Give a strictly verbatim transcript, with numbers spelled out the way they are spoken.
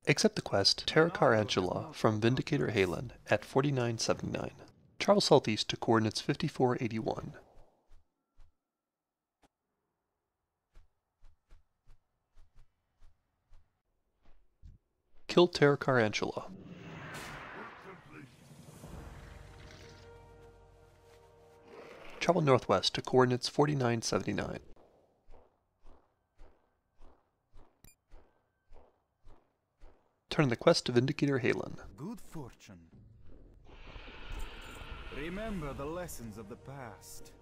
Accept the quest Terokkarantula from Vindicator Haylen at forty-nine seventy-nine. Travel southeast to coordinates fifty-four eighty-one. Kill Terokkarantula. Travel northwest to coordinates forty-nine seventy-nine. Turn the quest to Vindicator Haylen. Good fortune. Remember the lessons of the past.